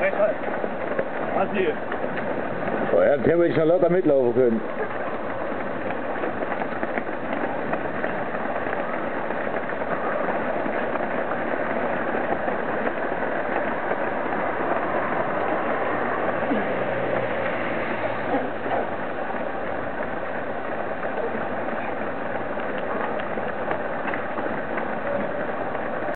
Rechts. Was hier? Oh, er hat theoretisch noch locker mitlaufen können.